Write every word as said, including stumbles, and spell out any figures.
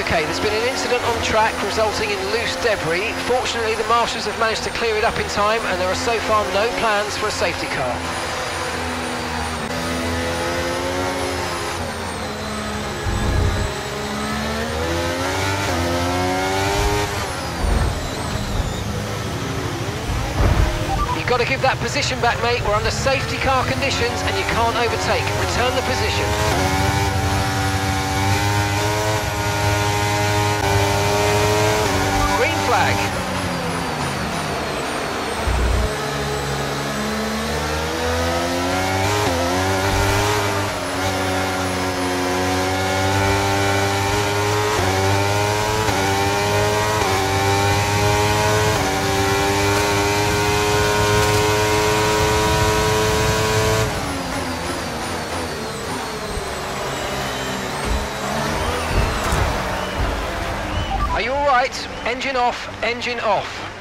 Okay, there's been an incident on track resulting in loose debris. Fortunately, the marshals have managed to clear it up in time, and there are so far no plans for a safety car. You've got to give that position back, mate. We're under safety car conditions, and you can't overtake. Return the position. Flag. Are you all right? Engine off, engine off.